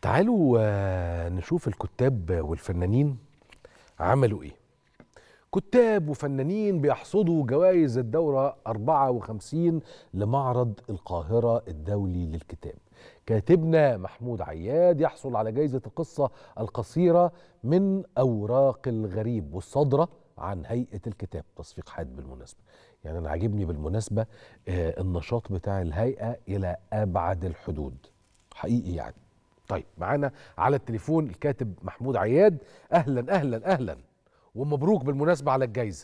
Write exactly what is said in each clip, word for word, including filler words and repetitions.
تعالوا آه، نشوف الكتاب والفنانين عملوا ايه. كتاب وفنانين بيحصدوا جوائز الدورة أربعة وخمسين لمعرض القاهرة الدولي للكتاب. كاتبنا محمود عياد يحصل على جائزة القصة القصيرة من أوراق الغريب والصادرة عن هيئة الكتاب، تصفيق حاد بالمناسبة. يعني أنا عاجبني بالمناسبة آه، النشاط بتاع الهيئة إلى أبعد الحدود حقيقي يعني. طيب معانا على التليفون الكاتب محمود عياد. أهلا أهلا أهلا ومبروك بالمناسبة على الجايزة.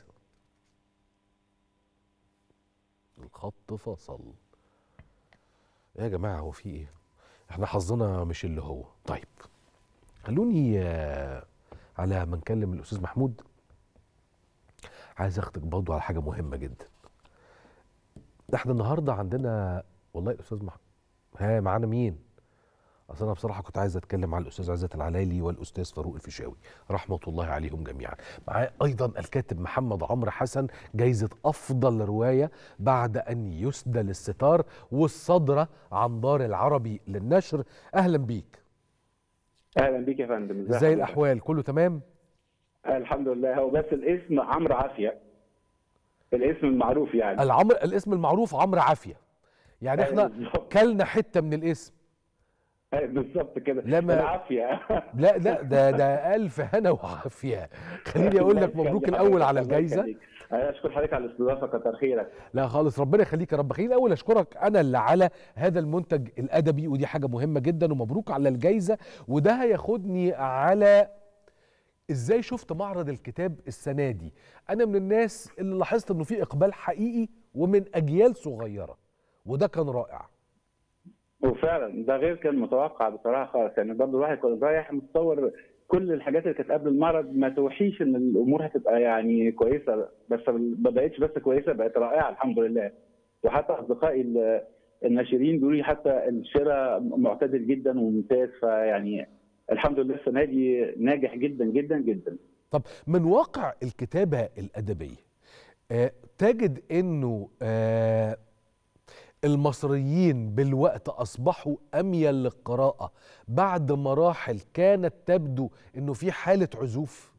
الخط فصل يا جماعة، هو في ايه؟ احنا حظنا مش اللي هو. طيب خلوني آه، على ما نكلم الأستاذ محمود عايز اخدك برضه على حاجة مهمة جدا. احنا النهاردة عندنا والله الأستاذ محمود، ها معانا مين؟ اصل انا بصراحه كنت عايز اتكلم على الاستاذ عزت العلايلي والاستاذ فاروق الفيشاوي رحمه الله عليهم جميعا. معاه ايضا الكاتب محمد عمرو حسن، جايزه افضل روايه بعد ان يسدل الستار والصدره عن دار العربي للنشر. اهلا بيك. اهلا بيك يا فندم. ازي ازاي حضرتك؟ الاحوال؟ كله تمام؟ الحمد لله. هو بس الاسم عمرو عافيه، الاسم المعروف يعني. العمر الاسم المعروف عمرو عافيه، يعني ايوه احنا بالظبط. كلنا حته من الاسم. أيوة بالظبط كده. لما العافيه. لا لا ده ده الف هنا وعافيه. خليني اقول الله لك مبروك يخلي الاول على حضرتك، الله الجايزه. يخليك. انا اشكر حضرتك على الاستضافه، كتر خيرك. لا خالص، ربنا يخليك يا رب. خليني الاول اشكرك انا اللي على هذا المنتج الادبي، ودي حاجه مهمه جدا، ومبروك على الجائزه. وده هياخدني على ازاي شفت معرض الكتاب السنه دي. انا من الناس اللي لاحظت انه في اقبال حقيقي ومن اجيال صغيره، وده كان رائع. وفعلا ده غير كان متوقع بصراحه خالص، يعني برضه الواحد كان رايح متصور كل الحاجات اللي كانت قبل المعرض ما توحيش ان الامور هتبقى يعني كويسه، بس ما بقتش بس كويسه، بقت رائعه الحمد لله. وحتى اصدقائي ال- الناشرين بيقولوا لي حتى الشراء معتدل جدا وممتاز، فيعني الحمد لله السنه دي ناجح جدا جدا جدا. طب من واقع الكتابه الادبيه آه تجد انه آه المصريين بالوقت أصبحوا أميل للقراءة بعد مراحل كانت تبدو أنه في حالة عزوف؟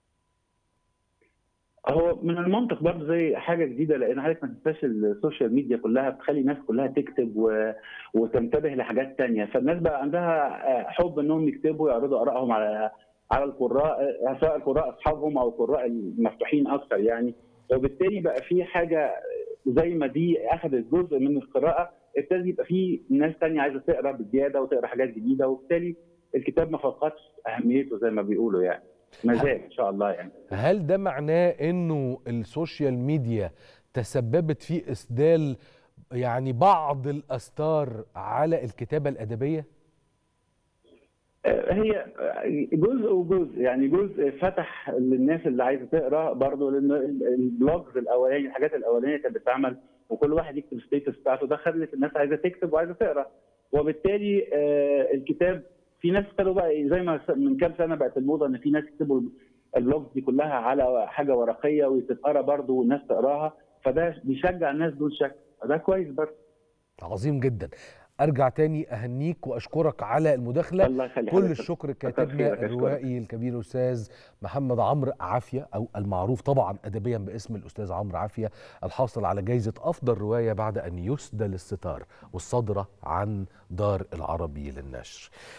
هو من المنطق برضه زي حاجه جديده، لان حضرتك ما تنساش السوشيال ميديا كلها بتخلي الناس كلها تكتب و... وتنتبه لحاجات تانية، فالناس بقى عندها حب انهم يكتبوا يعرضوا ارائهم على على القراء، سواء القراء اصحابهم او القراء المفتوحين اكثر يعني. وبالتالي بقى في حاجه زي ما دي اخذت جزء من القراءه، ابتدى يبقى في ناس تانية عايزه تقرا بزياده وتقرا حاجات جديده، وبالتالي الكتاب ما فقدش اهميته زي ما بيقولوا يعني، ما زال ان شاء الله يعني. هل ده معناه أنه السوشيال ميديا تسببت في إسدال يعني بعض الأستار على الكتابة الأدبية؟ هي جزء وجزء، يعني جزء فتح للناس اللي عايزه تقرا برضه، لان البلوجز الاولاني، الحاجات الاولانيه كانت بتتعمل وكل واحد يكتب الستيتس بتاعته، ده خلت الناس عايزه تكتب وعايزه تقرا، وبالتالي آه الكتاب في ناس ابتدوا بقى زي ما من كام سنه بقت الموضه ان في ناس يكتبوا البلوجز دي كلها على حاجه ورقيه وتتقرا برضه والناس تقراها، فده بيشجع الناس دول شكل، فده كويس برضه. عظيم جدا. ارجع تاني اهنيك واشكرك على المداخله. الله يخلي كل حضرتك، الشكر كتر كاتبنا خيرك، اشكرك. الروائي الكبير الاستاذ محمد عمرو عافيه، او المعروف طبعا ادبيا باسم الاستاذ عمرو عافيه، الحاصل على جائزه افضل روايه بعد ان يسدل الستار والصادره عن دار العربي للنشر.